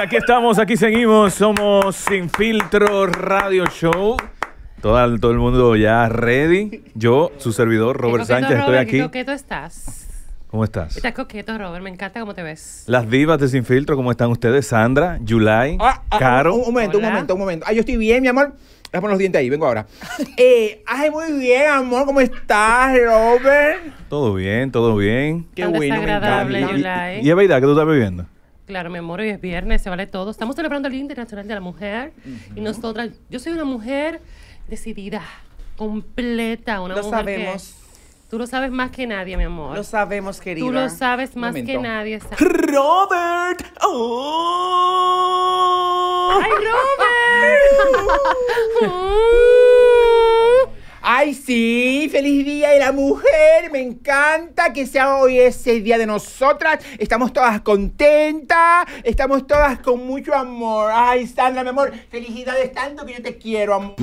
aquí estamos, aquí seguimos. Somos Sin Filtro Radio Show. Todo el mundo ya ready. Yo, su servidor, Robert Sánchez, Robert, estoy aquí. ¿Qué coqueto estás? ¿Cómo estás? Estás coqueto, Robert. Me encanta cómo te ves. Las divas de Sin Filtro, ¿cómo están ustedes? Sandra, Yulai, Caro. Un momento. Yo estoy bien, mi amor. Déjame los dientes ahí, vengo ahora. Muy bien, amor. ¿Cómo estás, Robert? Todo bien, todo bien. Qué Tan bueno, desagradable, me encanta. Yulai. ¿Y es verdad que tú estás bebiendo? Claro, mi amor, hoy es viernes, se vale todo. Estamos celebrando el Día Internacional de la Mujer. Y nosotras, yo soy una mujer decidida, completa, una Lo mujer sabemos. que... Tú lo sabes más que nadie, mi amor. Lo sabemos, querida. Tú lo sabes más Momento. que nadie. ¡Robert! ¡Oh! ¡Ay, Robert! Ay, sí, feliz Día de la Mujer. Me encanta que sea hoy ese día de nosotras. Estamos todas contentas, estamos todas con mucho amor. Ay, Sandra, mi amor, felicidades tanto que yo te quiero, amor.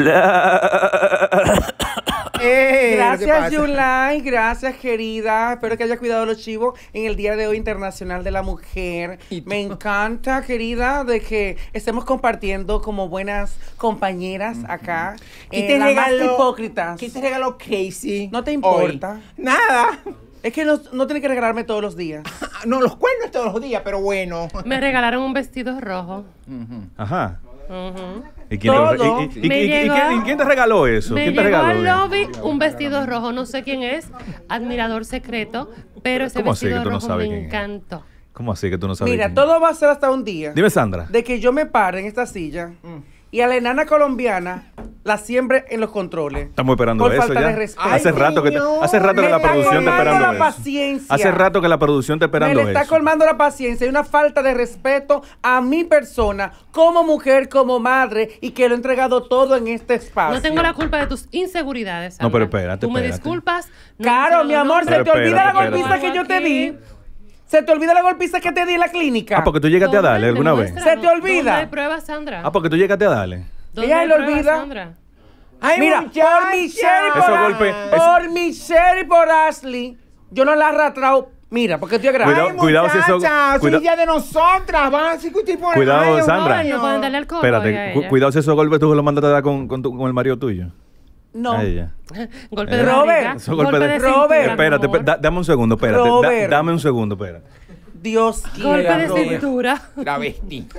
¿Qué Gracias, pasa? Yulai. Gracias, querida. Espero que haya cuidado los chivos en el Día de hoy Internacional de la Mujer. ¿Y tú? Me encanta, querida, de que estemos compartiendo como buenas compañeras acá. ¿Qué te las más regaló? hipócritas. ¿Qué te regaló Casey? No te importa. hoy? Nada. Es que no tiene que regalarme todos los días. No, los cuernos todos los días, pero bueno. Me regalaron un vestido rojo. Ajá. Ujú. ¿Y quién, te, Todo. y quién te regaló eso? Me ¿Quién te llegó regaló? al lobby un vestido rojo, no sé quién es, admirador secreto, pero ese ¿Cómo así vestido que tú no rojo sabes me quién es? encantó. ¿Cómo así que tú no sabes? Mira, quién? todo va a ser hasta un día. Dime, Sandra. De que yo me pare en esta silla y a la enana colombiana la siembre en los controles. Estamos esperando por eso falta ya. de respeto. Hace Ay, rato que señor. hace rato que Me la está producción está colmando esperando la eso. paciencia. Hace rato que la producción está Me esperando le está eso. colmando la paciencia y una falta de respeto a mi persona como mujer, como madre y que lo he entregado todo en este espacio. No tengo la culpa de tus inseguridades, Sandra. No, pero espérate, Tú me espérate. disculpas. no Claro, menciono mi amor, nombres. se te olvida la espérate, golpiza espérate. que yo te Aquí. di. Se te olvida la golpiza que te di en la clínica. Ah, porque tú llegaste a ¿Dónde? darle alguna vez. Demuéstranos. ¿Se te olvida? ¿Dónde hay pruebas, Sandra? Ah, porque tú llegaste a darle. ¿Dónde Ella hay lo pruebas, olvida. Sandra? Ay, Mira, muchacha. por Michelle y por, Esos golpes- por Michelle y por Ashley, yo no la he arrastrado. Mira, porque estoy grave. Cuidado, Ay, cuidado si eso- muchacha, cuida- soy día de nosotras. Van a discutir por Cuidado, ay, Sandra. ay, No pueden darle alcohol Espérate, a ella. cuidado si esos golpes tú los mandaste a dar con el marido tuyo. No. A ella. Golpe de Robert. barriga. Esos golpes Golpe de- de Robert. cintura, mi Espérate, amor. dame un segundo, espérate. Robert. Dame un segundo, espérate. Dios Golpe quiera, de Robert. cintura. Travesti.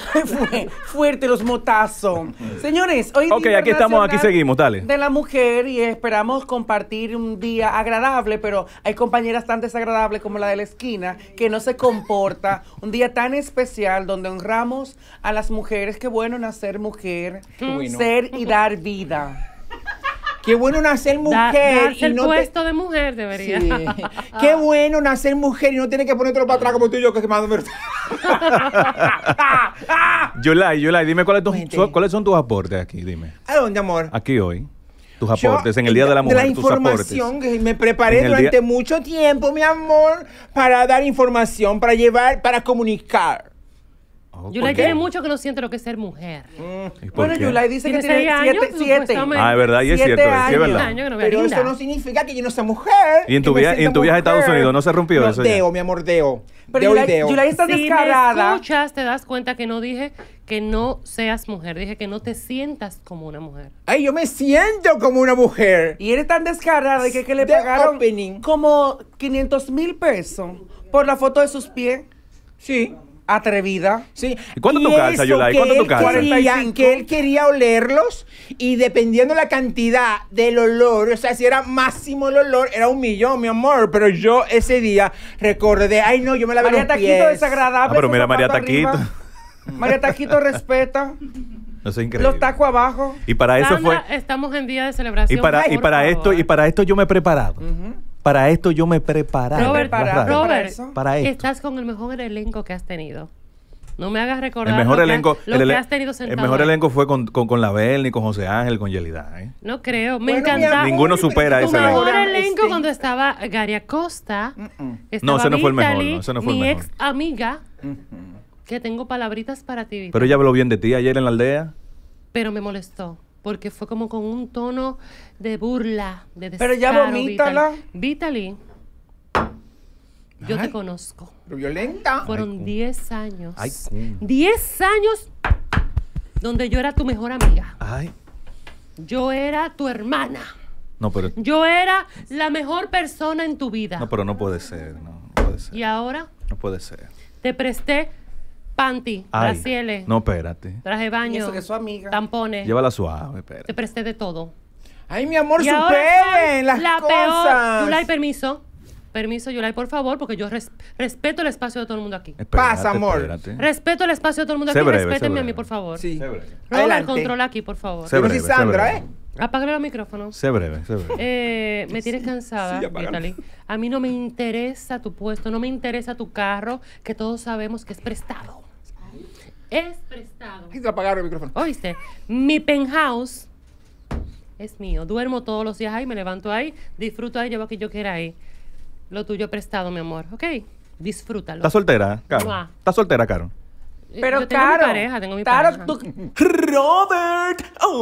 Fuerte los motazos. Señores, hoy Ok, Día aquí estamos, aquí Internacional seguimos, dale. De la mujer y esperamos compartir un día agradable, pero hay compañeras tan desagradables como la de la esquina que no se comporta. Un día tan especial donde honramos a las mujeres. Qué bueno nacer mujer, Qué bueno. ser y dar vida. Qué bueno nacer mujer Darse y el no puesto de mujer debería. Sí. Qué bueno nacer mujer y no tener que ponértelo para atrás como tú y yo que quemándome. Yulai, dime Cuente. cuáles son tus aportes aquí, dime. ¿A dónde, amor? Aquí hoy. Tus Yo, aportes en el Día de la Mujer, la tus aportes. información que me preparé En el durante día- mucho tiempo, mi amor, para dar información, para llevar, para comunicar. Oh, Yulai ¿por qué? tiene mucho que no siente lo que es ser mujer. ¿Y por Bueno, qué? Yulai dice que Tiene tiene 6 años, siete. supuestamente. Ah, es verdad, y es 7 cierto, sí es años. verdad. Años que no me Pero brinda. eso no significa que yo no sea mujer. ¿Y en tu que me viaje- sienta en tu viaje a Estados mujer. Unidos no se rompió No, eso ya? Deo, mi amor, deo. Pero Deo y deo. Yulai está Si me descarada. escuchas, te das cuenta que no dije que no seas mujer. Dije que no te sientas como una mujer. Ay, yo me siento como una mujer. Y eres tan descarada de que le The pagaron opening. como 500,000 pesos por la foto de sus pies. Sí. Atrevida. Sí. ¿Y cuánto tú calzas, eso Yulai? que ¿Cuánto tú él calzas? quería- 45. Que él quería olerlos y dependiendo la cantidad del olor, o sea, si era máximo el olor, era 1,000,000, mi amor. Pero yo ese día recordé, ay no, yo me lavé María los Taquito pies. desagradable. Ah, pero esos mira, María zapatos arriba. Taquito. María Taquito respeta. No es increíble. Los tacos abajo. Y para eso fue. Sandra, estamos en día de celebración. Y para por esto, favor. y para esto yo me he preparado. Para esto yo me he preparado. Robert, La radio. Robert, eso. Para esto. estás con el mejor elenco que has tenido. No me hagas recordar El mejor lo que elenco, has- lo que has tenido el sentado mejor ahí. elenco fue con la Berni, con José Ángel, con Yelida. ¿eh? No creo. Me Bueno, mi encantaba. amor, Ninguno supera pero Tu ese mejor elenco. elenco cuando estaba Gary Acosta. No, ese no fue el mejor, Vitaly, no, ese no fue el mi mejor. ex amiga. Que tengo palabritas para ti, Vitaly. Pero ella habló bien de ti ayer en la aldea. Pero me molestó. Porque fue como con un tono de burla, de Pero ya descaro, vomítala. Vitaly. Yo Ay. te conozco. Pero violenta. Fueron 10 años. Ay, cum. 10 años donde yo era tu mejor amiga. Ay. Yo era tu hermana. No, pero, Yo era la mejor persona en tu vida. no, pero no puede ser. No puede ser. Y ahora No puede ser. te presté panty, Ay. brasieles, No, espérate. traje de Y baño, eso que es su amiga. tampones. Llévala suave, Te espérate. presté de todo. Ay, mi amor, Y ahora superen soy las la cosas. peor. Yulai, permiso. Permiso, Yulai, por favor, porque yo respeto el espacio de todo el mundo aquí. Espérate, Pasa, amor. espérate. Respeto el espacio de todo el mundo Sé aquí. breve, sé Respétenme a mí, breve. por favor. Sí. Sé breve. Robert, Adelante. controla aquí, por favor. Sé Yo no breve, soy sé Sandra, breve. ¿eh? Apágale los micrófonos. Sé breve, sé breve. Me tienes cansada, Sí, apágalo. Vitaly. A mí no me interesa tu puesto, no me interesa tu carro, que todos sabemos que es prestado. Es prestado. Ay, te apagaron el micrófono. ¿Oíste? Mi penthouse es mío. Duermo todos los días ahí, me levanto ahí, disfruto ahí, llevo a que yo quiera ahí. Lo tuyo prestado, mi amor. ¿Ok? Disfrútalo. ¿Estás soltera, Caro? Mua. ¿Estás soltera, Caro? Pero yo tengo Caro, mi pareja, tengo mi Caro, pareja. Robert.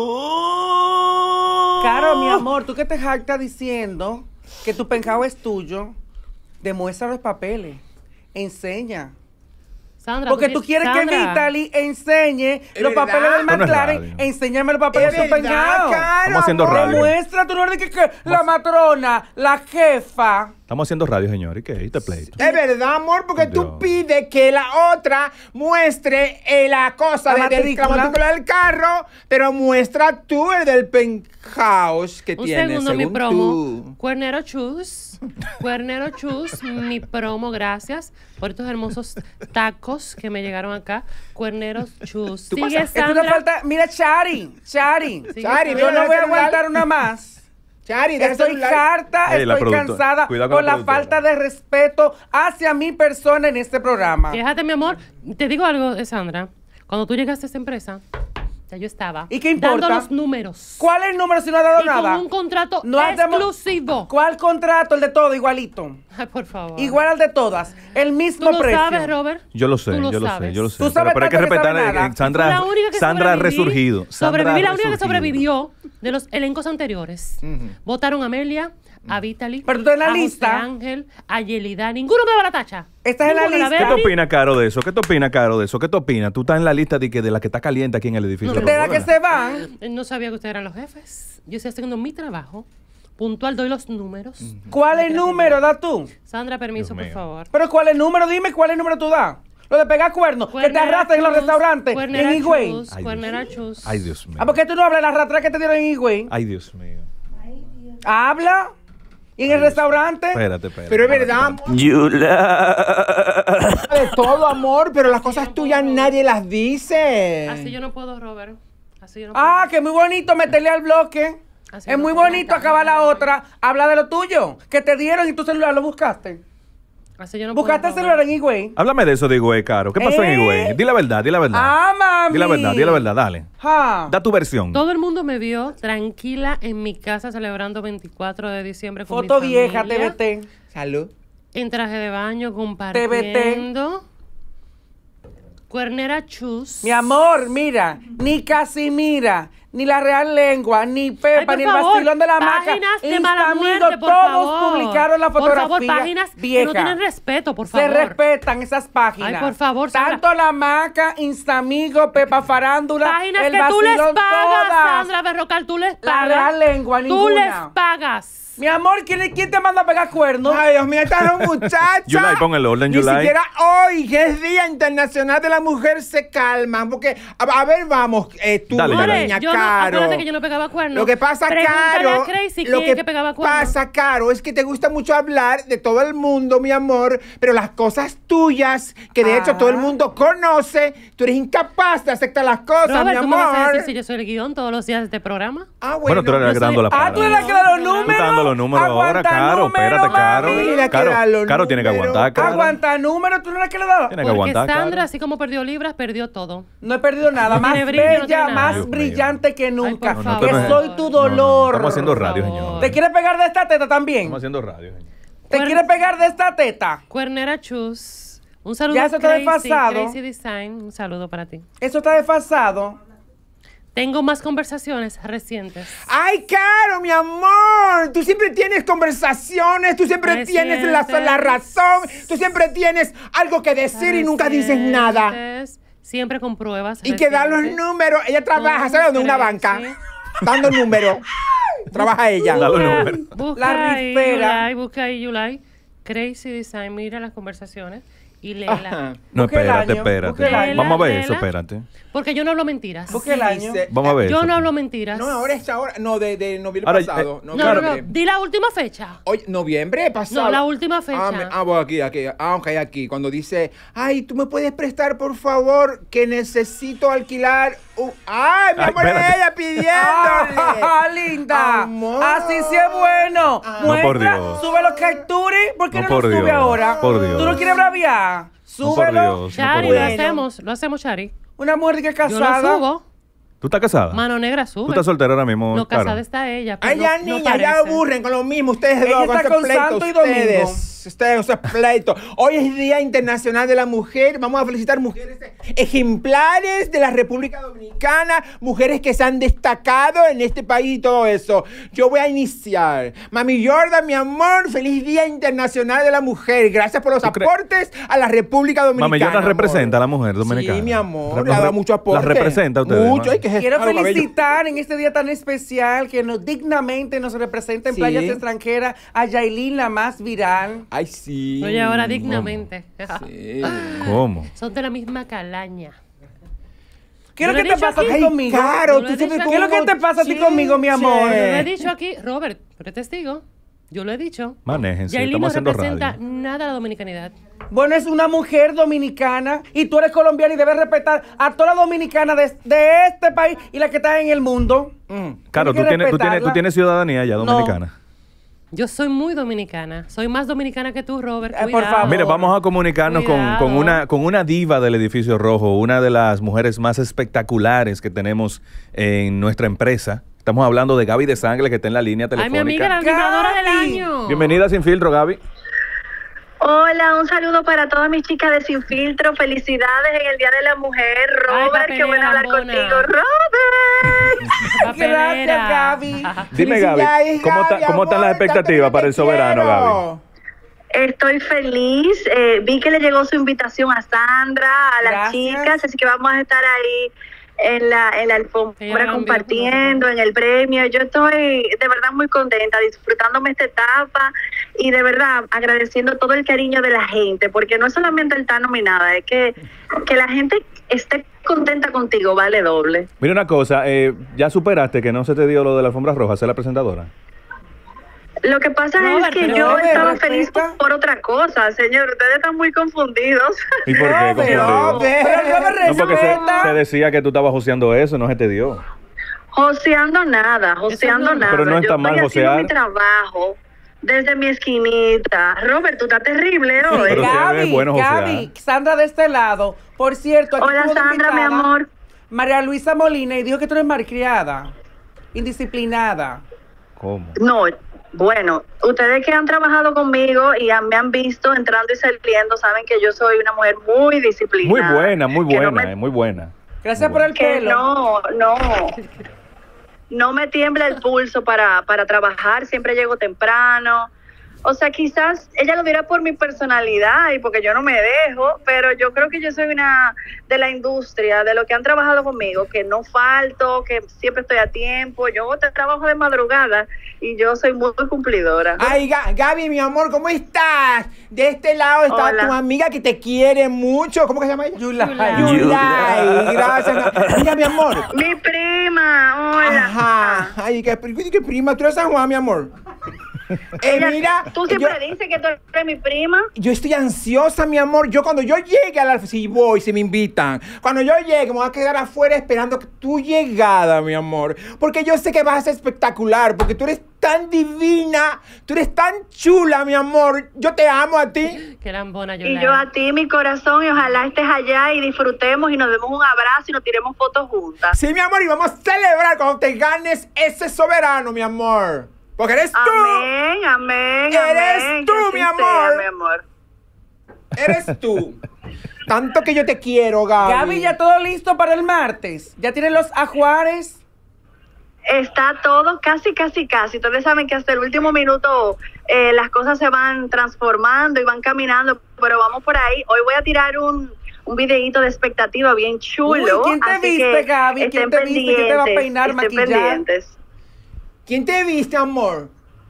Caro, mi amor, tú que te jactas diciendo que tu penthouse es tuyo, demuestra los papeles. Enseña. Sandra, Porque tú quieres que Sandra, Vitaly enseñe ¿Es los verdad? papeles del Esto no es McLaren. radio. Enséñame los papeles Es de su verdad, penthouse. Caro, Estamos haciendo amor. radio. Demuestra, tú no eres que la matrona, la jefa. Estamos haciendo radio, señor. ¿Y qué? ¿Y te pleito? Es verdad, amor, porque Dios. tú pides que la otra muestre la cosa La del matrícula. la matrícula del carro, pero muestra tú el del penthouse que Un tienes, segundo, mi según promo. tú. Cuernero Chus. Cuernero Chus, mi promo, gracias por estos hermosos tacos que me llegaron acá. Cuernero Chus. Tú Sigue, pasas- Es una Sandra. falta. Mira, Chari. Sigue, Chari, Sandra. Yo no voy a el celular. aguantar una más. Chari, deja el Estoy celular. harta, Ey, la estoy productora. cansada Cuidado con con la la productora. falta de respeto hacia mi persona en este programa. Déjate, mi amor. Te digo algo, Sandra. Cuando tú llegaste a esta empresa, ya yo estaba. ¿Y qué importa? Dando los números. ¿Cuál es el número si no ha dado Y nada? con un contrato No has demo- exclusivo. ¿Cuál contrato? El de todo, igualito. Ay, por favor. Igual al de todas. El mismo ¿Tú lo precio. sabes, Robert? Yo lo sé, Tú yo lo sabes. sé, yo lo sé. Tú sabes Pero hay que tanto que respetar. sabe nada. Sandra, Fue la única que Sandra ha sobreviví. resurgido. Sandra Sobreviví, ha la única que resurgido. sobrevivió de los elencos anteriores. Votaron a Amelia, a Vitaly, Pero tú estás en la a lista. José Ángel, a Yelida. Ninguno me daba la tacha. Estás en la Ninguno lista. ¿Qué vea te opinas, Caro, de eso? ¿Qué te opinas, Caro, de eso? ¿Qué te opinas? Tú estás en la lista de la que está caliente aquí en el edificio. No, De la que ¿verdad? se van. No sabía que ustedes eran los jefes. Yo estoy haciendo mi trabajo. Puntual, doy los números. ¿Cuál es el número? Da tú. Sandra, permiso, Dios por mío. favor. Pero ¿cuál es el número? Dime cuál es el número tú das. Lo de pegar cuernos. Que te Cuernera arrastran en los Chus, restaurantes. Cuernera En Higüey. Chus, Ay, Cuernera Dios. Chus. Ay, Dios mío. Ah, ¿por qué tú no hablas de las rastras que te dieron en Higüey? Ay, Dios mío. Habla. ¿Y en el restaurante? Espérate, espérate. Pero es verdad, amor, de todo, amor, pero las cosas tuyas nadie las dice. Así yo no puedo, Robert. Así yo no Ah, puedo. que muy bonito meterle al bloque. Así Es no muy puedo. bonito acabar la otra. Habla de lo tuyo. Que te dieron y tu celular lo buscaste. Así yo no Buscaste el puedo, celular Robert. en Higüey. Háblame de eso de Higüey, Caro. ¿Qué pasó en Higüey? Di la verdad, di la verdad. Ah, mami. Di la verdad, di la verdad, dale. Ja. Da tu versión. Todo el mundo me vio tranquila en mi casa celebrando 24 de diciembre con Foto mi vieja, familia, TBT. Salud. en traje de baño, compartiendo. Cuernera Chus. Mi amor, mira, ni Casimira, ni la Real Lengua, ni Pepa, Ay, por ni el favor, vacilón de la maca, páginas de mala Instamigo, muerte, por todos favor. publicaron la fotografía Por favor, páginas que vieja. no tienen respeto, por Se favor. respetan esas páginas. Ay, por favor, Sandra. Tanto la maca, Instamigo, Pepa Farándula, Páginas el que tú les vacilón, pagas, todas. Sandra Berrocal, tú les La pagas. Real Lengua, Tú ninguna. les pagas. Mi amor, ¿quién te manda a pegar cuernos? Ay, Dios mío, estas dos muchachas. Yulai, pon el orden, Ni Yulai. siquiera hoy, que es Día Internacional de la Mujer, se calman. Porque, a ver, vamos, tú, Dale, More, Yulai. doña yo no, Caro. acuérdate que yo no pegaba cuernos. Lo que pasa, Pregúntale Caro, a Crazy lo quién es que pegaba cuernos. pasa, Caro, es que te gusta mucho hablar de todo el mundo, mi amor, pero las cosas tuyas, que de hecho Ah. todo el mundo conoce, tú eres incapaz de aceptar las cosas, Robert, mi ¿tú me vas a amor. decir si yo soy el guión todos los días de este programa? Ah, Bueno, tú eres la que yo está dando la soy- cara. Ah, tú eres la que da los Tú números. Tú estás dando los números ahora, Aguanta Caro. números, Espérate, Caro. mami. Mira que da los Caro tiene que números. aguantar, Caro. Aguanta números, tú no eres la que le das. Tiene que Porque aguantar, Sandra, Caro. así como perdió libras, perdió todo. No he perdido nada. No Más tiene brillo, no bella, tiene nada. más Dios mío. brillante que nunca. por No, no, que esto no es- soy tu No, no, dolor. Estamos haciendo radio, Por favor. señor. ¿Te quieres pegar de esta teta también? Estamos haciendo radio, señor. ¿Te Cuer- quieres pegar de esta teta? Cuernera Chus. Un saludo Ya a eso está Crazy, desfasado. Crazy Design. Un saludo para ti. Eso está desfasado. Tengo más conversaciones recientes. Ay, Caro, mi amor, tú siempre tienes conversaciones, tú siempre tienes la razón, tú siempre tienes algo que decir y nunca dices nada. Recientes, siempre con pruebas. Y que da los números, ella trabaja, ¿sabes dónde? En una banca, Sí. dando números. Trabaja ella. Da los números. Busca La ahí, rifera. Yulai, busca ahí, Yulai. Crazy Design, mira las conversaciones y léela. Ajá. No, Busque el espérate, año, busque el espérate. año. Vamos a ver Léela. eso, espérate. Porque yo no hablo mentiras. Busque el año. Dice- Vamos a ver Yo eso. no hablo mentiras. No, ahora es ahora. No, de noviembre Ahora, pasado. No, no, no. Noviembre. Di la última fecha. Oye, noviembre pasado. No, la última fecha. Bueno, aquí. Ok, aquí. Cuando dice, ay, ¿tú me puedes prestar, por favor, que necesito alquilar ay, mi Ay, amor, espérate. ella pidiéndole. ¡Ah, linda! Amor. Así sí es bueno. Ah. No, por Muestra, Dios. sube los captures. ¿Por qué No, no, por los sube Dios, ahora? por Dios. ¿Tú no quieres braviar? No, por Súbelo. Dios. Chari, por lo Dios. hacemos, Chari. Una mujer que es Yo lo casada. subo. ¿Tú estás casada? Mano negra sube. ¿Tú estás soltera ahora mismo, No, Caro? casada está ella. pero Ay, ya, no niña, ya parece. aburren con lo mismo. Ustedes Ella dos, con está ese con pleito. santo y domingo. Ustedes, esos pleitos. Hoy es Día Internacional de la Mujer. Vamos a felicitar mujeres ejemplares de la República Dominicana, mujeres que se han destacado en este país y todo eso. Yo voy a iniciar. Mami Jordan, mi amor, feliz Día Internacional de la Mujer. Gracias por los ¿Tú crees? aportes a la República Dominicana. Mami Jordan amor. representa a la mujer dominicana. Sí, mi amor, le Los ha dado re- mucho aporte. La representa a ustedes. Mucho. ¿no? Ay, que es Quiero cabello. felicitar en este día tan especial que nos dignamente nos representa en Sí. playas extranjeras a Yailin, la más viral. Ay, sí. Oye, ahora dignamente. Sí. ¿Cómo? Son de la misma calaña. ¿Qué es Yo lo le que he te dicho pasa a ti Ay, conmigo? Caro, Yo lo tú he siempre dicho con ¿Qué es lo que te pasa a ti conmigo, mi amor? Yo lo he chinche. dicho aquí, Robert, tú eres testigo. Yo lo he dicho. Manéjense, Yailin estamos no haciendo representa radio. nada a la dominicanidad. Bueno, es una mujer dominicana y tú eres colombiana y debes respetar a toda la dominicana de este país y la que está en el mundo. Caro, Tienes que respetarla. tú tienes ciudadanía ya dominicana. Yo soy muy dominicana. Soy más dominicana que tú, Robert. Por Cuidado. favor. Mire, vamos a comunicarnos Cuidado. con una diva del edificio rojo, una de las mujeres más espectaculares que tenemos en nuestra empresa. Estamos hablando de Gaby de Sangre, que está en la línea Ay, telefónica. mi amiga, la animadora del Gaby. año. Bienvenida Sin Filtro, Gaby. Hola, un saludo para todas mis chicas de Sin Filtro. Felicidades en el Día de la Mujer. Ay, Robert, qué bueno hablar papelera, contigo. mona. Robert. Papelera. Gracias, Gaby. Dime, Gaby, Felicidades, ¿cómo Gaby, están las amor, expectativas para el te soberano, quiero. Gaby? Estoy feliz. Vi que le llegó su invitación a Sandra, a las Gracias. chicas, así que vamos a estar ahí en la Que ya alfombra lo compartiendo, en el premio. Yo estoy de verdad muy contenta, disfrutándome esta etapa y de verdad agradeciendo todo el cariño de la gente, porque no es solamente el estar nominada, es que la gente esté contenta contigo vale doble. Mira una cosa, ya superaste que no se te dio lo de la alfombra roja, ser la presentadora. Lo que pasa Robert, es que pero yo Robert, estaba respeta. feliz por otra cosa, señor. Ustedes están muy confundidos. ¿Y por qué Robert, confundido? pero Robert, No, porque respeta. se decía que tú estabas joseando eso, no se te dio. Joseando nada, joseando Eso no. nada. Pero no está Yo mal estoy haciendo josear. mi trabajo desde mi esquinita. Robert, tú estás terrible hoy. Pero sí, Gaby, es bueno josear. Gaby, Sandra de este lado. Por cierto, aquí Hola, estuvo de Sandra, mi invitada amor. María Luisa Molina y dijo que tú eres malcriada, indisciplinada. ¿Cómo? No, bueno, ustedes que han trabajado conmigo y me han visto entrando y saliendo, saben que yo soy una mujer muy Muy disciplinada. buena, muy Que no buena, me- muy buena. Gracias Muy por buena. el que pelo. no me tiembla el pulso para trabajar, siempre llego temprano. O sea, quizás ella lo dirá por mi personalidad y porque yo no me dejo, pero yo creo que yo soy una de la industria, de los que han trabajado conmigo, que no falto, que siempre estoy a tiempo. Yo trabajo de madrugada y yo soy muy cumplidora. Ay, Gaby, mi amor, ¿cómo estás? De este lado está Hola. tu amiga que te quiere mucho. ¿Cómo que se llama ella? Yulai. Yulai. Gracias. Mira, mi amor. Mi prima, hola. Ajá. Ay, qué prima. Tú eres San Juan, mi amor. Mira, Tú siempre dices que tú eres mi prima. yo estoy ansiosa, mi amor. Cuando yo llegue a la... Si voy, si me invitan. Cuando yo llegue, me voy a quedar afuera esperando tu llegada, mi amor. Porque yo sé que vas a ser espectacular. Porque tú eres tan divina. Tú eres tan chula, mi amor. Yo te amo a ti. Qué lambona yo Y yo a ti, mi corazón, y ojalá estés allá y disfrutemos y nos demos un abrazo y nos tiremos fotos juntas. Sí, mi amor. Y vamos a celebrar cuando te ganes ese soberano, mi amor. Porque eres tú. Amén, amén, Eres amén. tú, que así mi sea, amor. mi amor. Eres tú. Tanto que yo te quiero, Gaby. Gaby, ¿ya todo listo para el martes? ¿Ya tienen los ajuares? Está todo casi. Ustedes saben que hasta el último minuto las cosas se van transformando y van caminando, pero vamos por ahí. Hoy voy a tirar un videíto de expectativa bien chulo. Uy, ¿quién te así viste, que Gaby? ¿Quién estén te viste? ¿Quién te va a peinar, estén maquillar? pendientes. ¿Quién te viste, amor?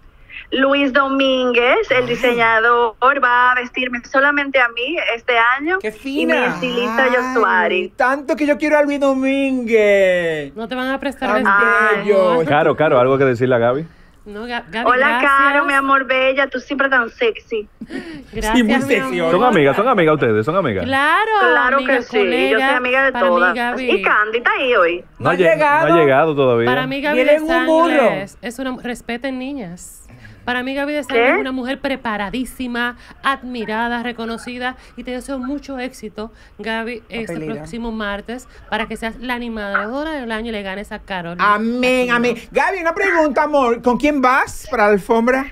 Luis Domínguez, el diseñador, va a vestirme solamente a mí este año. ¡Qué Y mi fina! estilista Ay, Yosuari. tanto que yo quiero a Luis Domínguez. No te van a prestar Tan vestido. bello. Caro, algo que decirle a Gaby. No, Gaby, Hola, gracias. Caro, mi amor bella, tú siempre tan sexy. Gracias, Sí, muy mi sexy, amor. Son amigas ustedes, son amigas. Claro, Claro amiga, que sí, colega. yo soy amiga de Para mí, todas. Gaby. Y Candy está ahí hoy. No ha No llegado. ha llegado todavía. Para mí, Gaby Viene de en un Sangre burro. es una... Respeten, niñas. Para mí, Gaby de Sangre ¿Qué? es una mujer preparadísima, admirada, reconocida. Y te deseo mucho éxito, Gaby, este Papelera. próximo martes, para que seas la animadora del año y le ganes a Carol. Amén, amén. Gaby, una pregunta, amor. ¿Con quién vas para la alfombra?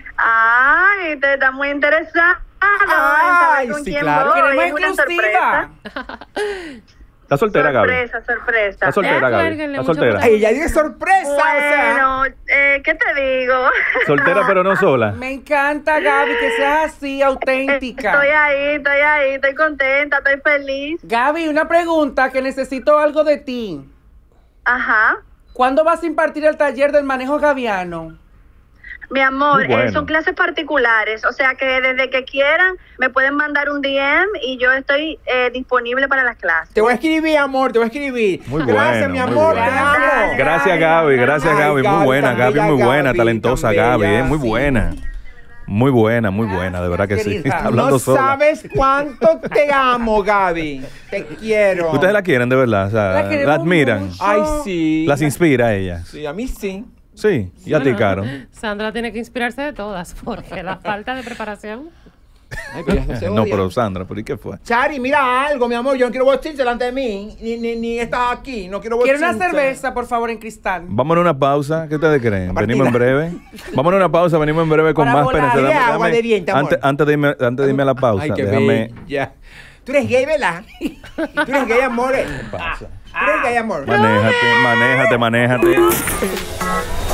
Ay, te está muy interesada. en Ay, saber con sí, quién claro. voy. Queremos Es una exclusiva. ¿Está soltera, Gaby? Sorpresa. ¿Está soltera, Gaby? Cuélguenle ¿Está mucho soltera? poder. Ay, ella dice sorpresa, o sea. Bueno, ¿qué te digo? Soltera, pero no sola. Me encanta, Gaby, que seas así, auténtica. Estoy contenta, estoy feliz. Gaby, una pregunta que necesito algo de ti. Ajá. ¿Cuándo vas a impartir el taller del manejo gaviano? Mi amor, Muy bueno. son clases particulares, o sea que desde que quieran me pueden mandar un DM y yo estoy disponible para las clases. Te voy a escribir, amor, te voy a escribir. Muy Gracias, bueno, mi muy amor, bueno. te amo. Gracias, Gaby. Gracias, Ay, Gaby. Muy Gaby, buena, tan Gaby. bella, Muy buena, Gaby, talentosa, tan Gaby. bella, Muy sí. buena. Muy buena, de verdad que sí. Querida. Está hablando No sola. sabes cuánto te amo, Gaby. Te quiero. Ustedes la quieren, de verdad. O sea, La la, queremos admiran. mucho. Ay, sí. Las inspira a ella. Sí, a mí sí. Sí. Y a ti, Caro. Sandra tiene que inspirarse de todas, porque la falta de preparación. Ay, pero ya se No, odia. pero Sandra, ¿pero y qué fue? Chari, mira algo, mi amor. Yo no quiero bochinche delante de mí. Ni estás aquí. No quiero bochinche. Quiero una cerveza, por favor, en cristal. Vámonos a una pausa. ¿Qué ustedes creen? Partida. Venimos en breve. Vámonos a una pausa, venimos en breve con Para más. volar. Espérense, Dale agua de diente, amor. antes de irme a la pausa, Ay, qué déjame. bella. Tú eres gay, ¿verdad? Tú eres gay, amor. Pausa. Tú eres gay, amor. Manéjate.